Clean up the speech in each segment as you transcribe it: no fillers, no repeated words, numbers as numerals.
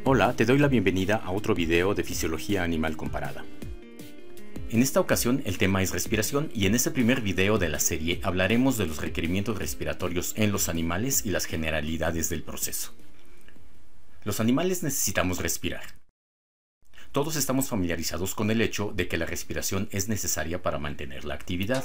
Hola, te doy la bienvenida a otro video de Fisiología Animal Comparada. En esta ocasión el tema es respiración y en este primer video de la serie hablaremos de los requerimientos respiratorios en los animales y las generalidades del proceso. Los animales necesitamos respirar. Todos estamos familiarizados con el hecho de que la respiración es necesaria para mantener la actividad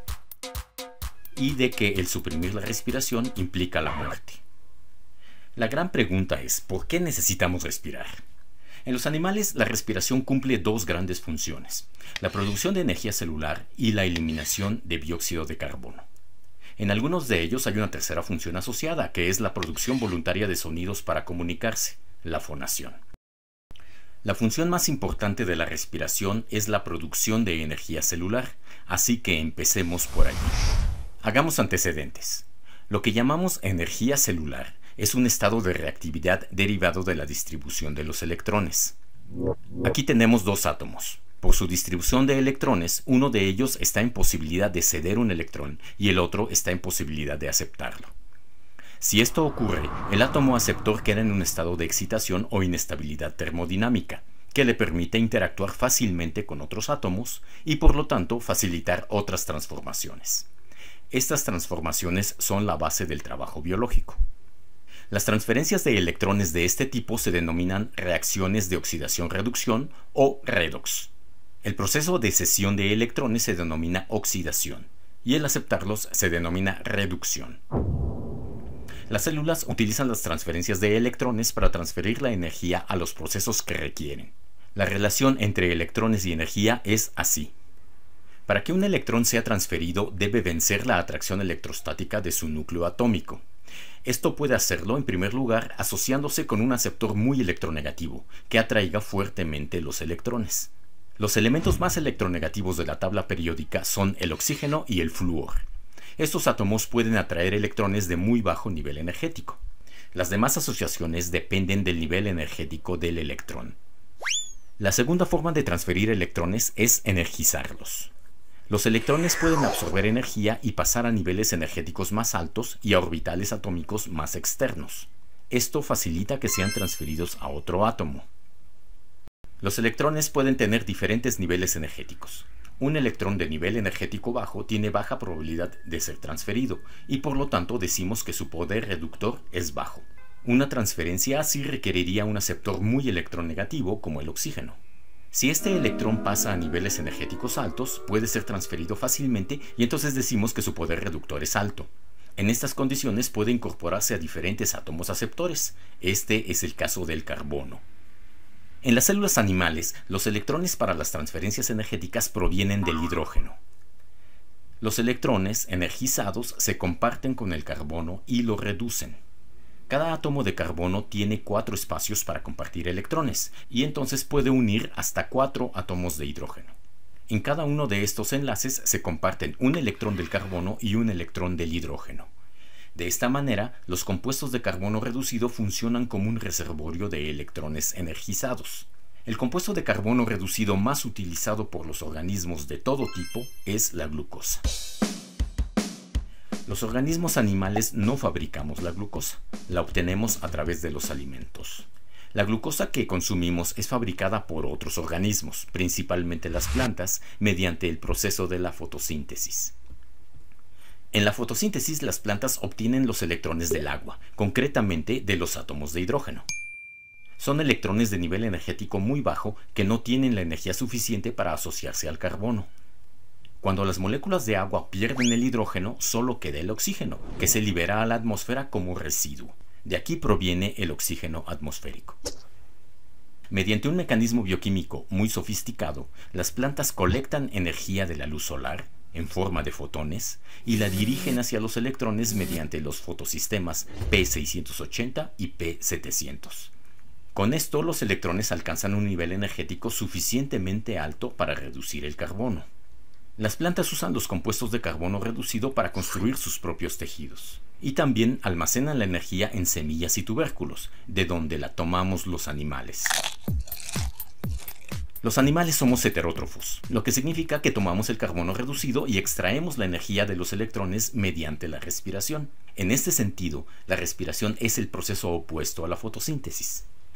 y de que el suprimir la respiración implica la muerte. La gran pregunta es, ¿por qué necesitamos respirar? En los animales, la respiración cumple dos grandes funciones, la producción de energía celular y la eliminación de dióxido de carbono. En algunos de ellos hay una tercera función asociada, que es la producción voluntaria de sonidos para comunicarse, la fonación. La función más importante de la respiración es la producción de energía celular, así que empecemos por allí. Hagamos antecedentes. Lo que llamamos energía celular es un estado de reactividad derivado de la distribución de los electrones. Aquí tenemos dos átomos. Por su distribución de electrones, uno de ellos está en posibilidad de ceder un electrón y el otro está en posibilidad de aceptarlo. Si esto ocurre, el átomo aceptor queda en un estado de excitación o inestabilidad termodinámica, que le permite interactuar fácilmente con otros átomos y por lo tanto facilitar otras transformaciones. Estas transformaciones son la base del trabajo biológico. Las transferencias de electrones de este tipo se denominan reacciones de oxidación-reducción o redox. El proceso de cesión de electrones se denomina oxidación y el aceptarlos se denomina reducción. Las células utilizan las transferencias de electrones para transferir la energía a los procesos que requieren. La relación entre electrones y energía es así. Para que un electrón sea transferido, debe vencer la atracción electrostática de su núcleo atómico. Esto puede hacerlo, en primer lugar, asociándose con un aceptor muy electronegativo, que atraiga fuertemente los electrones. Los elementos más electronegativos de la tabla periódica son el oxígeno y el flúor. Estos átomos pueden atraer electrones de muy bajo nivel energético. Las demás asociaciones dependen del nivel energético del electrón. La segunda forma de transferir electrones es energizarlos. Los electrones pueden absorber energía y pasar a niveles energéticos más altos y a orbitales atómicos más externos. Esto facilita que sean transferidos a otro átomo. Los electrones pueden tener diferentes niveles energéticos. Un electrón de nivel energético bajo tiene baja probabilidad de ser transferido y por lo tanto decimos que su poder reductor es bajo. Una transferencia así requeriría un aceptor muy electronegativo como el oxígeno. Si este electrón pasa a niveles energéticos altos, puede ser transferido fácilmente y entonces decimos que su poder reductor es alto. En estas condiciones puede incorporarse a diferentes átomos aceptores. Este es el caso del carbono. En las células animales, los electrones para las transferencias energéticas provienen del hidrógeno. Los electrones energizados se comparten con el carbono y lo reducen. Cada átomo de carbono tiene 4 espacios para compartir electrones y entonces puede unir hasta 4 átomos de hidrógeno. En cada uno de estos enlaces se comparten un electrón del carbono y un electrón del hidrógeno. De esta manera, los compuestos de carbono reducido funcionan como un reservorio de electrones energizados. El compuesto de carbono reducido más utilizado por los organismos de todo tipo es la glucosa. Los organismos animales no fabricamos la glucosa, la obtenemos a través de los alimentos. La glucosa que consumimos es fabricada por otros organismos, principalmente las plantas, mediante el proceso de la fotosíntesis. En la fotosíntesis, las plantas obtienen los electrones del agua, concretamente de los átomos de hidrógeno. Son electrones de nivel energético muy bajo que no tienen la energía suficiente para asociarse al carbono. Cuando las moléculas de agua pierden el hidrógeno, solo queda el oxígeno, que se libera a la atmósfera como residuo. De aquí proviene el oxígeno atmosférico. Mediante un mecanismo bioquímico muy sofisticado, las plantas colectan energía de la luz solar, en forma de fotones, y la dirigen hacia los electrones mediante los fotosistemas P680 y P700. Con esto, los electrones alcanzan un nivel energético suficientemente alto para reducir el carbono. Las plantas usan los compuestos de carbono reducido para construir sus propios tejidos. Y también almacenan la energía en semillas y tubérculos, de donde la tomamos los animales. Los animales somos heterótrofos, lo que significa que tomamos el carbono reducido y extraemos la energía de los electrones mediante la respiración. En este sentido, la respiración es el proceso opuesto a la fotosíntesis.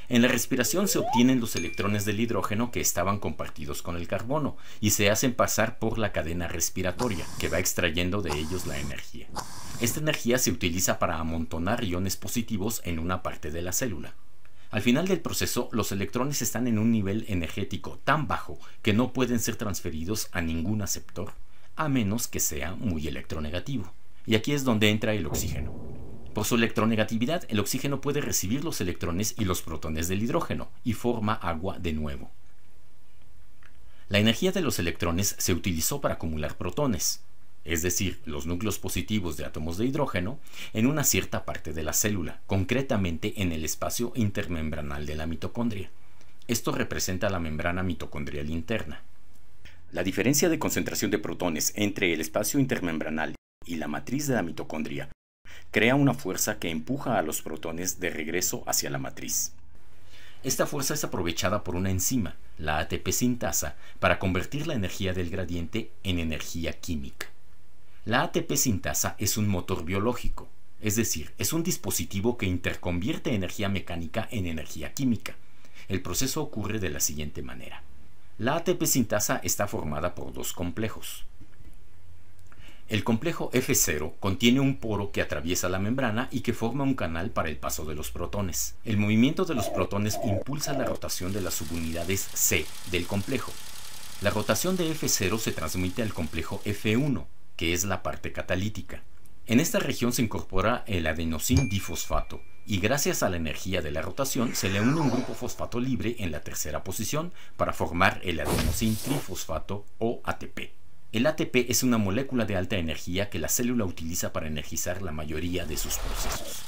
En la respiración se obtienen los electrones del hidrógeno que estaban compartidos con el carbono y se hacen pasar por la cadena respiratoria, que va extrayendo de ellos la energía. Esta energía se utiliza para amontonar iones positivos en una parte de la célula. Al final del proceso, los electrones están en un nivel energético tan bajo que no pueden ser transferidos a ningún aceptor, a menos que sea muy electronegativo. Y aquí es donde entra el oxígeno. Por su electronegatividad, el oxígeno puede recibir los electrones y los protones del hidrógeno y forma agua de nuevo. La energía de los electrones se utilizó para acumular protones, es decir, los núcleos positivos de átomos de hidrógeno, en una cierta parte de la célula, concretamente en el espacio intermembranal de la mitocondria. Esto representa la membrana mitocondrial interna. La diferencia de concentración de protones entre el espacio intermembranal y la matriz de la mitocondria crea una fuerza que empuja a los protones de regreso hacia la matriz. Esta fuerza es aprovechada por una enzima, la ATP sintasa, para convertir la energía del gradiente en energía química. La ATP sintasa es un motor biológico, es decir, es un dispositivo que interconvierte energía mecánica en energía química. El proceso ocurre de la siguiente manera. La ATP sintasa está formada por dos complejos. El complejo F0 contiene un poro que atraviesa la membrana y que forma un canal para el paso de los protones. El movimiento de los protones impulsa la rotación de las subunidades C del complejo. La rotación de F0 se transmite al complejo F1, que es la parte catalítica. En esta región se incorpora el adenosín difosfato y gracias a la energía de la rotación se le une un grupo fosfato libre en la tercera posición para formar el adenosín trifosfato o ATP. El ATP es una molécula de alta energía que la célula utiliza para energizar la mayoría de sus procesos.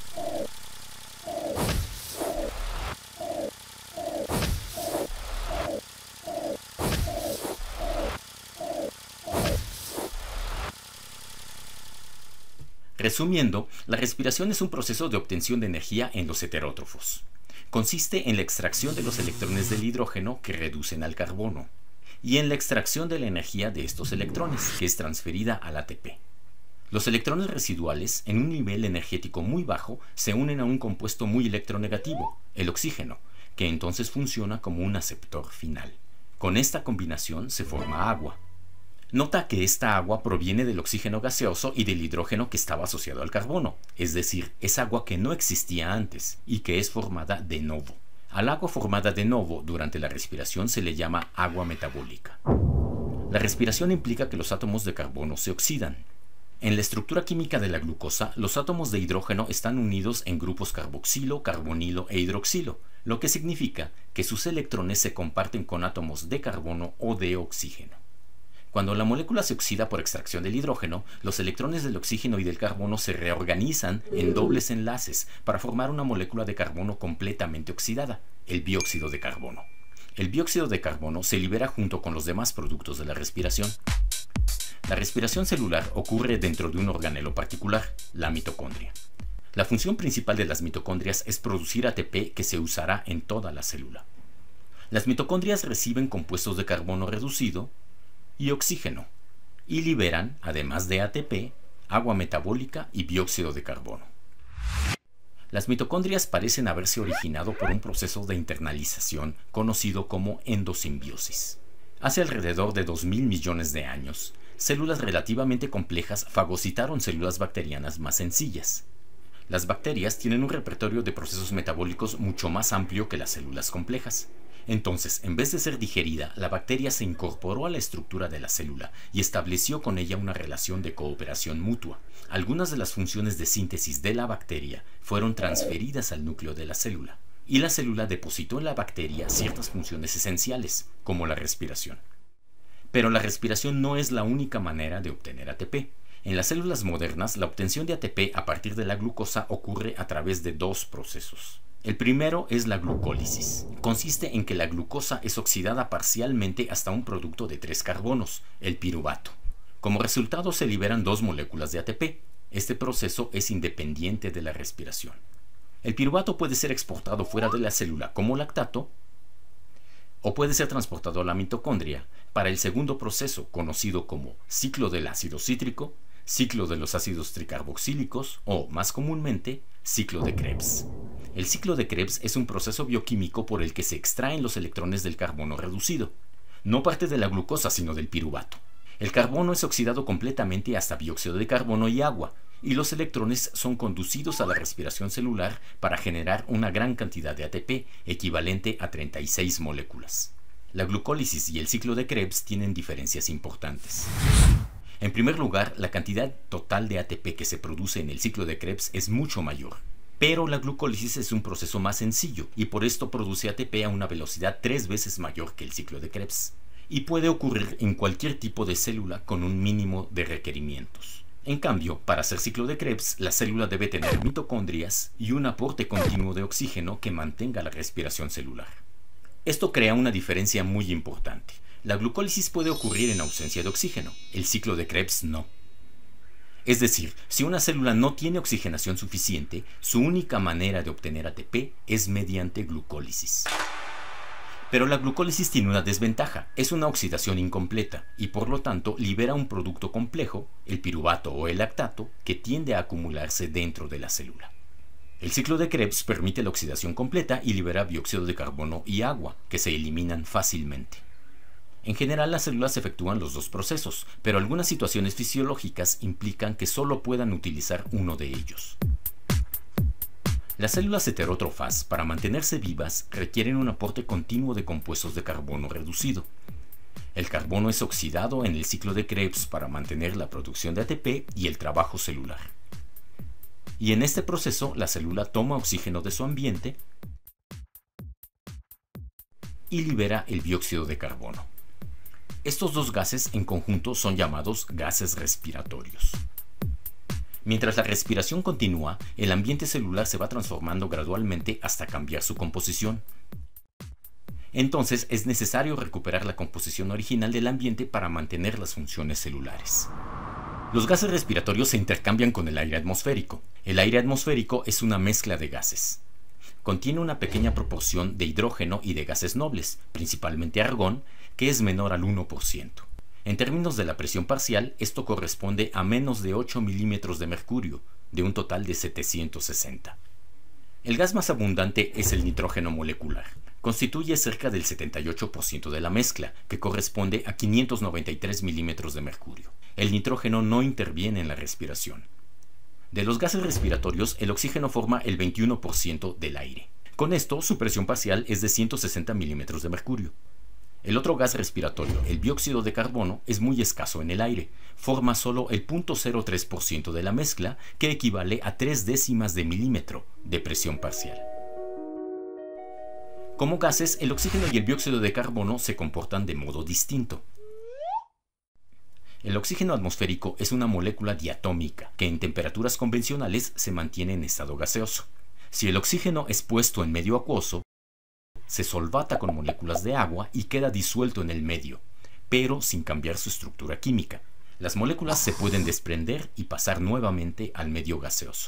Resumiendo, la respiración es un proceso de obtención de energía en los heterótrofos. Consiste en la extracción de los electrones del hidrógeno que reducen al carbono y en la extracción de la energía de estos electrones, que es transferida al ATP. Los electrones residuales, en un nivel energético muy bajo, se unen a un compuesto muy electronegativo, el oxígeno, que entonces funciona como un aceptor final. Con esta combinación se forma agua. Nota que esta agua proviene del oxígeno gaseoso y del hidrógeno que estaba asociado al carbono, es decir, es agua que no existía antes y que es formada de novo. Al agua formada de novo durante la respiración se le llama agua metabólica. La respiración implica que los átomos de carbono se oxidan. En la estructura química de la glucosa, los átomos de hidrógeno están unidos en grupos carboxilo, carbonilo e hidroxilo, lo que significa que sus electrones se comparten con átomos de carbono o de oxígeno. Cuando la molécula se oxida por extracción del hidrógeno, los electrones del oxígeno y del carbono se reorganizan en dobles enlaces para formar una molécula de carbono completamente oxidada, el dióxido de carbono. El dióxido de carbono se libera junto con los demás productos de la respiración. La respiración celular ocurre dentro de un organelo particular, la mitocondria. La función principal de las mitocondrias es producir ATP que se usará en toda la célula. Las mitocondrias reciben compuestos de carbono reducido y oxígeno, y liberan, además de ATP, agua metabólica y dióxido de carbono. Las mitocondrias parecen haberse originado por un proceso de internalización conocido como endosimbiosis. Hace alrededor de 2.000 millones de años, células relativamente complejas fagocitaron células bacterianas más sencillas. Las bacterias tienen un repertorio de procesos metabólicos mucho más amplio que las células complejas. Entonces, en vez de ser digerida, la bacteria se incorporó a la estructura de la célula y estableció con ella una relación de cooperación mutua. Algunas de las funciones de síntesis de la bacteria fueron transferidas al núcleo de la célula, y la célula depositó en la bacteria ciertas funciones esenciales, como la respiración. Pero la respiración no es la única manera de obtener ATP. En las células modernas, la obtención de ATP a partir de la glucosa ocurre a través de dos procesos. El primero es la glucólisis. Consiste en que la glucosa es oxidada parcialmente hasta un producto de 3 carbonos, el piruvato. Como resultado se liberan 2 moléculas de ATP. Este proceso es independiente de la respiración. El piruvato puede ser exportado fuera de la célula como lactato o puede ser transportado a la mitocondria para el segundo proceso conocido como ciclo del ácido cítrico, ciclo de los ácidos tricarboxílicos o, más comúnmente, ciclo de Krebs. El ciclo de Krebs es un proceso bioquímico por el que se extraen los electrones del carbono reducido. No parte de la glucosa, sino del piruvato. El carbono es oxidado completamente hasta dióxido de carbono y agua, y los electrones son conducidos a la respiración celular para generar una gran cantidad de ATP, equivalente a 36 moléculas. La glucólisis y el ciclo de Krebs tienen diferencias importantes. En primer lugar, la cantidad total de ATP que se produce en el ciclo de Krebs es mucho mayor. Pero la glucólisis es un proceso más sencillo y por esto produce ATP a una velocidad 3 veces mayor que el ciclo de Krebs. Y puede ocurrir en cualquier tipo de célula con un mínimo de requerimientos. En cambio, para hacer ciclo de Krebs, la célula debe tener mitocondrias y un aporte continuo de oxígeno que mantenga la respiración celular. Esto crea una diferencia muy importante. La glucólisis puede ocurrir en ausencia de oxígeno, el ciclo de Krebs no. Es decir, si una célula no tiene oxigenación suficiente, su única manera de obtener ATP es mediante glucólisis. Pero la glucólisis tiene una desventaja, es una oxidación incompleta y por lo tanto libera un producto complejo, el piruvato o el lactato, que tiende a acumularse dentro de la célula. El ciclo de Krebs permite la oxidación completa y libera dióxido de carbono y agua, que se eliminan fácilmente. En general, las células efectúan los dos procesos, pero algunas situaciones fisiológicas implican que solo puedan utilizar uno de ellos. Las células heterótrofas, para mantenerse vivas, requieren un aporte continuo de compuestos de carbono reducido. El carbono es oxidado en el ciclo de Krebs para mantener la producción de ATP y el trabajo celular. Y en este proceso, la célula toma oxígeno de su ambiente y libera el dióxido de carbono. Estos dos gases en conjunto son llamados gases respiratorios. Mientras la respiración continúa, el ambiente celular se va transformando gradualmente hasta cambiar su composición. Entonces es necesario recuperar la composición original del ambiente para mantener las funciones celulares. Los gases respiratorios se intercambian con el aire atmosférico. El aire atmosférico es una mezcla de gases. Contiene una pequeña proporción de hidrógeno y de gases nobles, principalmente argón, que es menor al 1%. En términos de la presión parcial, esto corresponde a menos de 8 milímetros de mercurio, de un total de 760. El gas más abundante es el nitrógeno molecular. Constituye cerca del 78% de la mezcla, que corresponde a 593 milímetros de mercurio. El nitrógeno no interviene en la respiración. De los gases respiratorios, el oxígeno forma el 21% del aire. Con esto, su presión parcial es de 160 milímetros de mercurio. El otro gas respiratorio, el dióxido de carbono, es muy escaso en el aire. Forma solo el 0.03% de la mezcla, que equivale a 0.3 de milímetro de presión parcial. Como gases, el oxígeno y el dióxido de carbono se comportan de modo distinto. El oxígeno atmosférico es una molécula diatómica que en temperaturas convencionales se mantiene en estado gaseoso. Si el oxígeno es puesto en medio acuoso, se solvata con moléculas de agua y queda disuelto en el medio, pero sin cambiar su estructura química. Las moléculas se pueden desprender y pasar nuevamente al medio gaseoso.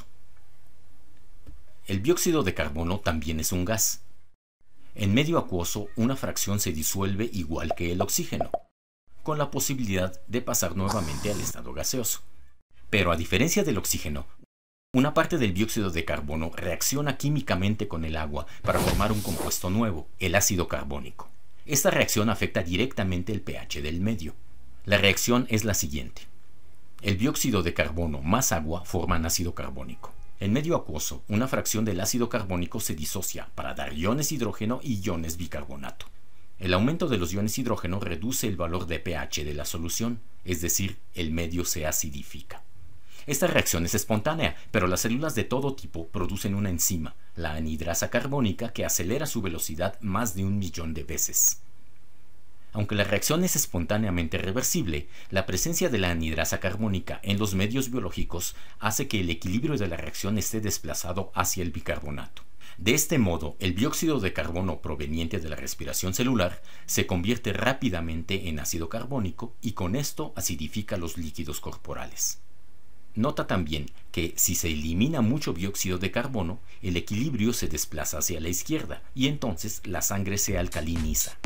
El dióxido de carbono también es un gas. En medio acuoso, una fracción se disuelve igual que el oxígeno, con la posibilidad de pasar nuevamente al estado gaseoso. Pero a diferencia del oxígeno, una parte del dióxido de carbono reacciona químicamente con el agua para formar un compuesto nuevo, el ácido carbónico. Esta reacción afecta directamente el pH del medio. La reacción es la siguiente. El dióxido de carbono más agua forman ácido carbónico. En medio acuoso, una fracción del ácido carbónico se disocia para dar iones hidrógeno y iones bicarbonato. El aumento de los iones hidrógeno reduce el valor de pH de la solución, es decir, el medio se acidifica. Esta reacción es espontánea, pero las células de todo tipo producen una enzima, la anhidrasa carbónica, que acelera su velocidad más de 1.000.000 de veces. Aunque la reacción es espontáneamente reversible, la presencia de la anhidrasa carbónica en los medios biológicos hace que el equilibrio de la reacción esté desplazado hacia el bicarbonato. De este modo, el dióxido de carbono proveniente de la respiración celular se convierte rápidamente en ácido carbónico y con esto acidifica los líquidos corporales. Nota también que si se elimina mucho dióxido de carbono, el equilibrio se desplaza hacia la izquierda y entonces la sangre se alcaliniza.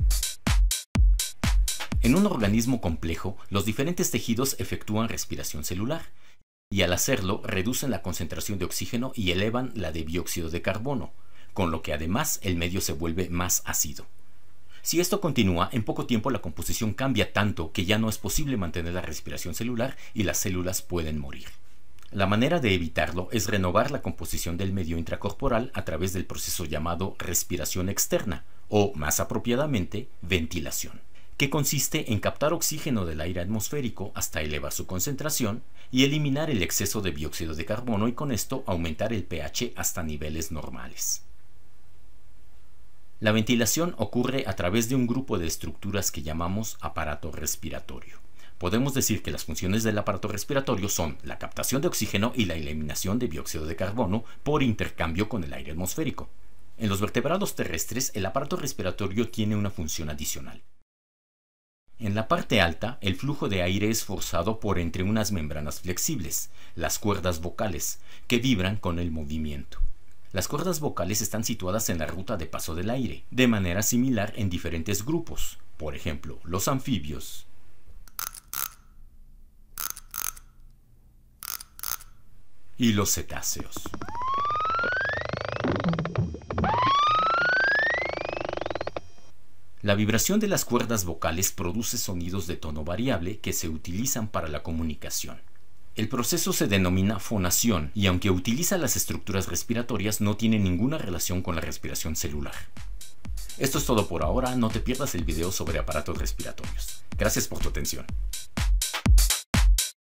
En un organismo complejo, los diferentes tejidos efectúan respiración celular y al hacerlo reducen la concentración de oxígeno y elevan la de dióxido de carbono, con lo que además el medio se vuelve más ácido. Si esto continúa, en poco tiempo la composición cambia tanto que ya no es posible mantener la respiración celular y las células pueden morir. La manera de evitarlo es renovar la composición del medio intracorporal a través del proceso llamado respiración externa, o más apropiadamente, ventilación, que consiste en captar oxígeno del aire atmosférico hasta elevar su concentración y eliminar el exceso de dióxido de carbono y con esto aumentar el pH hasta niveles normales. La ventilación ocurre a través de un grupo de estructuras que llamamos aparato respiratorio. Podemos decir que las funciones del aparato respiratorio son la captación de oxígeno y la eliminación de dióxido de carbono por intercambio con el aire atmosférico. En los vertebrados terrestres, el aparato respiratorio tiene una función adicional. En la parte alta, el flujo de aire es forzado por entre unas membranas flexibles, las cuerdas vocales, que vibran con el movimiento. Las cuerdas vocales están situadas en la ruta de paso del aire, de manera similar en diferentes grupos, por ejemplo, los anfibios y los cetáceos. La vibración de las cuerdas vocales produce sonidos de tono variable que se utilizan para la comunicación. El proceso se denomina fonación y aunque utiliza las estructuras respiratorias no tiene ninguna relación con la respiración celular. Esto es todo por ahora, no te pierdas el video sobre aparatos respiratorios. Gracias por tu atención.